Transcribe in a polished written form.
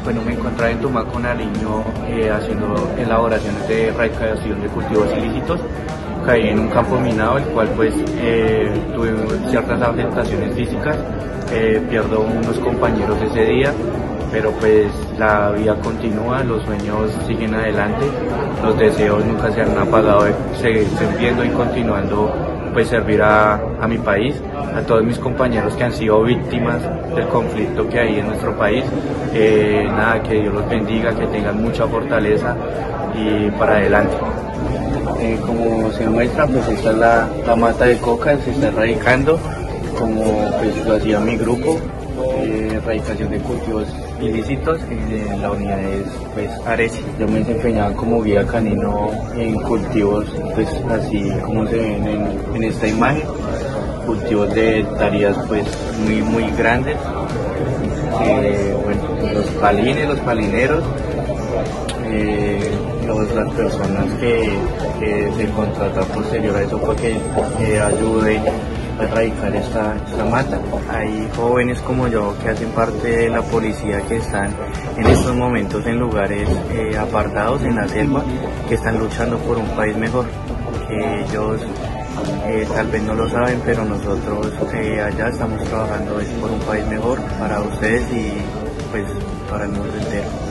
Bueno, me encontraba en Tumaco, Nariño, haciendo elaboraciones de erradicación de cultivos ilícitos. Caí en un campo minado, el cual pues tuve ciertas afectaciones físicas, pierdo unos compañeros ese día, pero pues la vida continúa, los sueños siguen adelante, los deseos nunca se han apagado de seguir viendo y continuando pues servir a mi país, a todos mis compañeros que han sido víctimas del conflicto que hay en nuestro país. Nada, que Dios los bendiga, que tengan mucha fortaleza y para adelante. Como se muestra, pues esta es la mata de coca, se está erradicando, como pues lo hacía mi grupo, erradicación de cultivos ilícitos, la unidad es pues Areci. Yo me desempeñaba como guía canino en cultivos, pues así como se ven en esta imagen, cultivos de hectáreas pues muy grandes, bueno, los palines, los palineros, las personas que se contratan posterior a eso porque ayude a erradicar esta mata. Hay jóvenes como yo que hacen parte de la policía que están en estos momentos en lugares apartados en la selva, que están luchando por un país mejor, que ellos tal vez no lo saben, pero nosotros allá estamos trabajando por un país mejor para ustedes y pues para el mundo entero.